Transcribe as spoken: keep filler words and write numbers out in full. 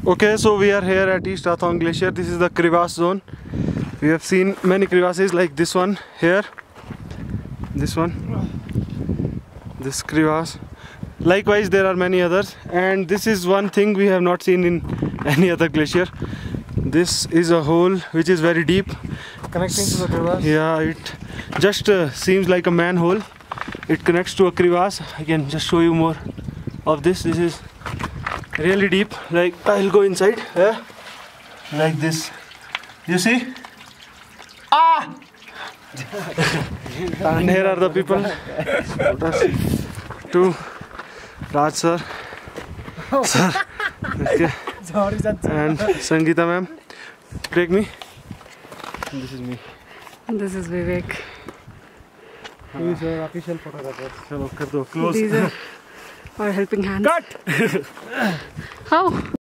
Okay, so we are here at East Rathong Glacier. This is the crevasse zone. We have seen many crevasses like this one here, this one, this crevasse. Likewise, there are many others, and this is one thing we have not seen in any other glacier. This is a hole which is very deep, connecting to the crevasse. Yeah, it just uh, seems like a manhole. It connects to a crevasse. I can just show you more of this. This is really deep. Like, I'll go inside. Yeah, like this. You see? Ah! And here are the people. Two. Raj sir. Sir. Okay. Sorry, sir. And Sangeeta ma'am. Take me. And this is me. This is Vivek. Who is our official photographer? Chalo, kar do. Close. These are our helping hands. Cut! How?